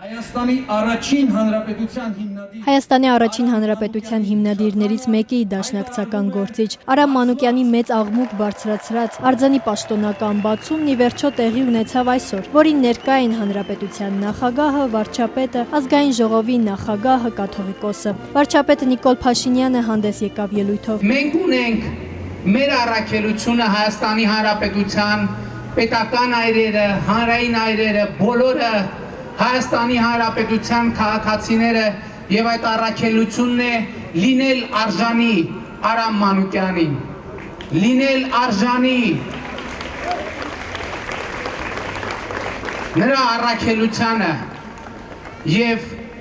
Հայաստանի առաջին հանրապետության հիմնադիրներից մեկի դաշնակցական գործիչ Արամ Մանուկյանի մեծ աղմուկ բարձրացրած արձանի պաշտոնական բացումն ի վերջո տեղի ունեցավ այսօր, որին ներկա էին հանրապետության նախագահը, վարչապետը, ազգային ժողովի նախագահը, կաթողիկոսը։ Վարչապետ Նիկոլ Փաշինյանը հանդես եկավ ելույթով։ Մենք ունենք մեր առաքելությունը Հայաստանի հանրապետության պետական այրերը, հանրային այրերը, բոլորը Հայաստանի հանրապետության քաղաքացիները եւ այդ առաքելությունն է լինել արժանի Արամ Մանուկյանին, լինել արժանի նրա առաքելությանը եւ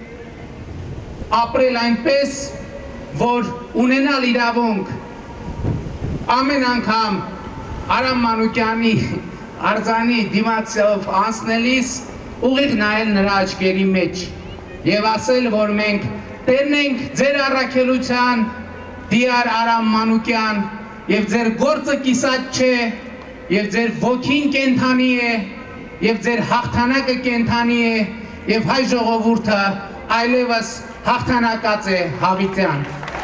ապրել այնպես, որ ունենալ իրավունք ամեն անգամ Արամ Մանուկյանի արձանի դիմացով անցնելիս ուղիղ նայել նրա աչքերի մեջ եւ ասել, որ մենք տերն ենք ձեր առաքելության, դիար Արամ Մանուկյան, եւ ձեր գործը կիսատ չէ, եւ ձեր ոգին կենթանի է, եւ ձեր հաղթանակը կենթանի է, եւ հայ ժողովուրդը այլևս հաղթանակած է հավիտյան։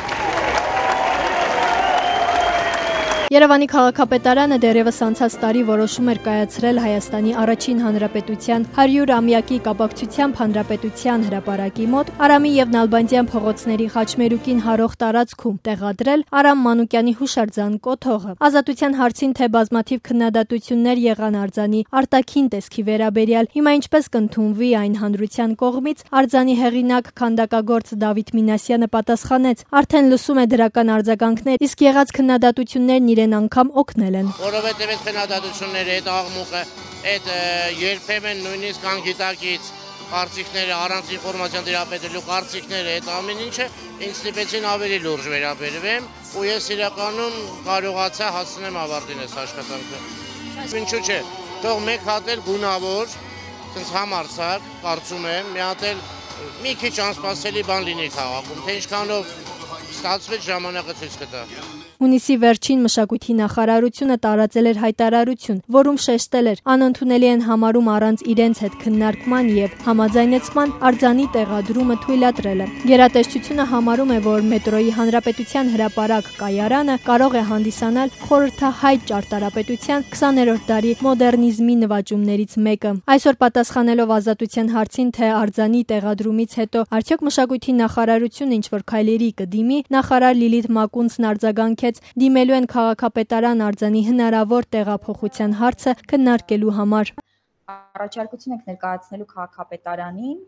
Երևանի քաղաքապետարանը դեռևս անցած տարի որոշում էր կայացրել Հայաստանի առաջին հանրապետության 100-ամյակի կապակցությամբ հանրապետության հրապարակի մոտ Արամի եւ Նալբանդյան փողոցների խաչմերուկին հարող տարածքում տեղադրել Արամ Մանուկյանի հուշարձան կոթողը։ Ազատության հարցին թե բազմաթիվ քննադատություններ եղան արձանի արտաքին տեսքի վերաբերյալ, հիմա ինչպես կընդունվի այն հանրության կողմից, արձանի հեղինակ քանդակագործ Դավիթ Մինասյանը պատասխանեց, արդեն լսում է դրական արձագանքներ, իսկ եղած քննադատություններն իրեն անգամ օգնել են։ Որովհետև այդ քննադատությունները, այդ աղմուկը, այդ երբեմն նույնիսկ անգիտակից կարծիքները, առանց ինֆորմացիան տիրապետելու կարծիքները, այդ ամեն ինչը ինձ ստիպեցին ավելի լուրջ վերաբերվեմ ու ես իրականում կարողացա հասցնեմ ավարտին այս աշխատանքը։ Ինչու՞ չէ, թող մեկ հատ էլ գունավոր, ցենց համարցակ, կարծում եմ, մի հատ էլ մի քիչ անսպասելի բան լինի քաղաքում, թե ինչքանով ստացվեց ժամանակը ցույց կտա։ Հունիսի վերջին մշակույթի նախարարությունը տարածել էր հայտարարություն, որում շեշտել էր անընդունելի են համարում առանց իրենց հետ քննարկման եւ համաձայնեցման արձանի տեղադրումը թույլատրելը։ Գերատեսչությունը համարում է, որ մետրոյի հանրապետության հրապարակ կայարանը կարող է հանդիսանալ խորհրդահայ ճարտարապետության 20-րդ դարի մոդեռնիզմի նվաճումներից մեկը։ Այսօր պատասխանելով ազատության հարցին, թե արձանի տեղադրումից հետո արդյոք մշակույթի նախարարությունը ինչ-որ քայլերի կդիմի, նախարար Լիլիթ Մակունցն արձագանքեց դիմելու են քաղաքապետարան արձանի հնարավոր տեղափոխության հարցը քննարկելու համար։ Առաջարկություն ենք ներկայացնելու քաղաքապետարանին,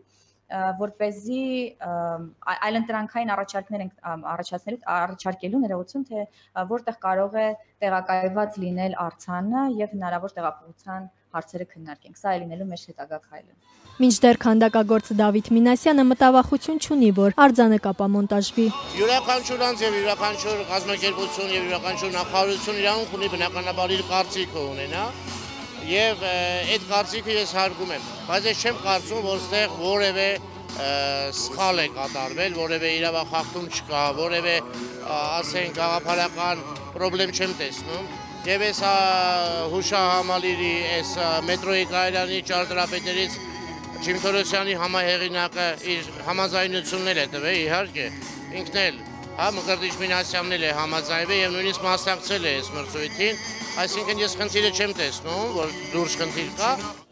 որպեսզի այլընտրանքային առաջարկներ ենք առաջարկելու ներողություն, թե որտեղ կարող է տեղակայված լինել արձանը եւ հնարավոր տեղափոխության հարցերը քննարկենք։ Սա է լինելու մեր հետագա քայլը։ Մինչդեռ քանդակագործ Դավիթ Մինասյանը մտավախություն չունի, որ արձանը կապամոնտաժվի։ Յուրաքանչյուր անձ եւ յուրաքանչյուր կազմակերպություն եւ յուրաքանչյուր նախարարություն իրավունք ունի բնականաբար իր կարծիքը ունենա եւ այդ կարծիքը ես հարգում եմ, բայց ես չեմ կարծում, որ այստեղ որևէ սխալ է կատարվել, որևէ իրավախախտում չկա, որևէ ասենք գաղափարական խնդրեմ չեմ տեսնում։ Եվ այս հուշահամալիրի, այս մետրոյի կայարանի ճարտարապետներից Ջիմ Թորոսյանի համահեղինակը իր համաձայնություններ է տվել, իհարկե, ինքն էլ, Մկրտիչ Մինասյանն էլ է համաձայնվել եւ նույնիսկ մասնակցել է այս մրցույթին, այսինքն ես խնդիրը չեմ տեսնում, որ լուրջ խնդիր կա,